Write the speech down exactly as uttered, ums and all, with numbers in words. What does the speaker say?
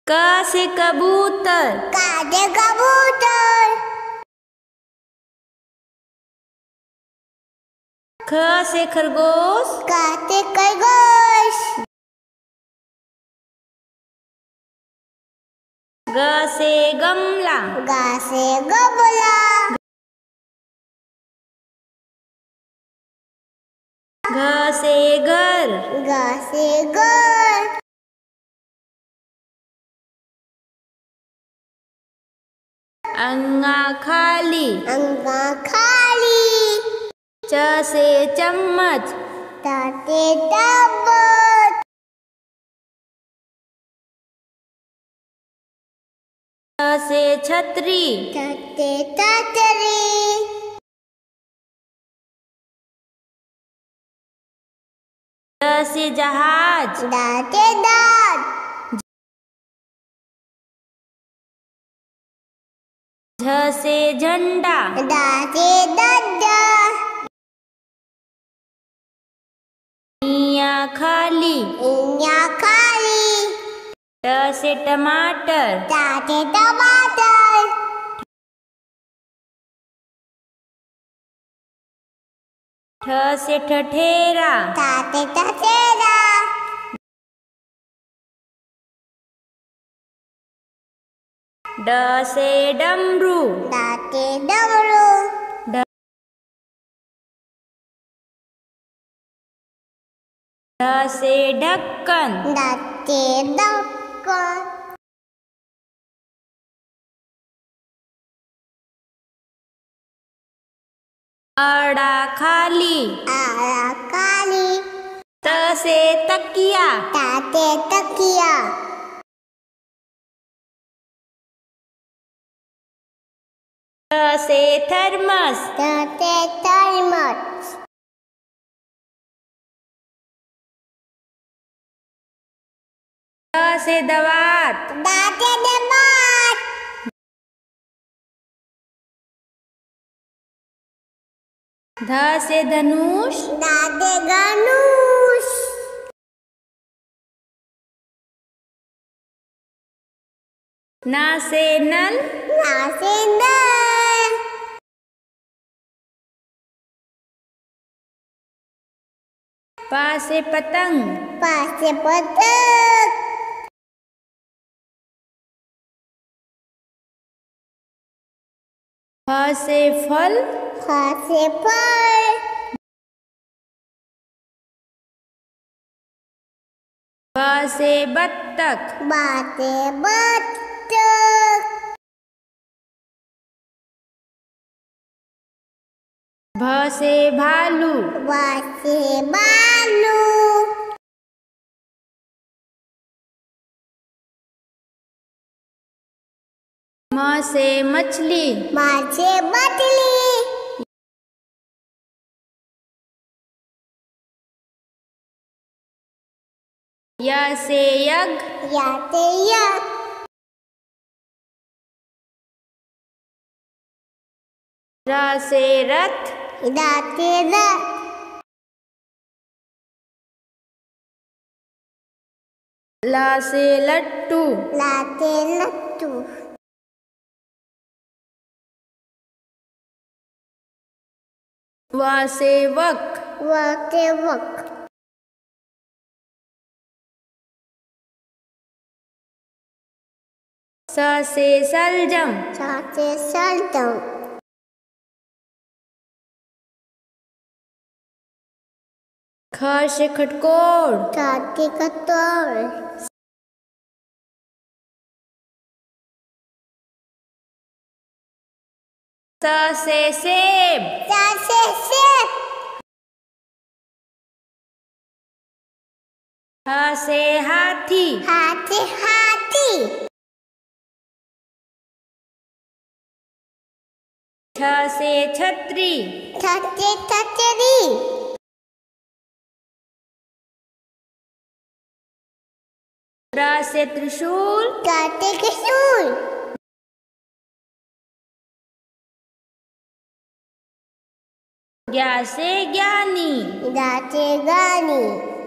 क से कबूतर, क से कबूतर। ख से खरगोश, ख से खरगोश। ग से गमला, ग से गमला। घ से घर, घ से घर। अंगा खाली, अंगा खाली। च से चम्मच, ट से चम्मच। छ से छतरी, छ से छतरी। ज से जहाज, ड से जहाज। झ से झंडा, ड से डंडा। इया खाली, इया खाली। ट से टमाटर, ट से टमाटर। ठ से ठठेरा, ठ से ठठेरा। ड से डमरू, ड से डमरू। ढ से ढक्कन, ढ से ढक्कन। अड़ा खाली, अड़ा खाली। त से तकिया, ट से तकिया। थ से थर्मस, थ से थर्मस। द से दवात, द से दवात। ध से धनुष, ध से धनुष। न से नल, न से नल। प से पतंग, प से पतंग। फ से फल, फ से फल। ब से बत्तख, ब से बत्तख। भ से भालू, भ से भालू। म से मछली, म से मछली। य से यज्ञ, य से यज्ञ। र से रथ, र से रथ। ल से लट्टू, ल से लट्टू। व से वक, व से वक। स से सलजम, स से सलजम। ख से खटकोर, ख से खटकोर। स से सेब, स से सेब। ह से हाथी, ह से हाथी। छ से छतरी, छ से छतरी। त्र से त्रिशूल, त्र से त्रिशूल। ज्ञ से ज्ञानी, ज्ञ से ज्ञानी।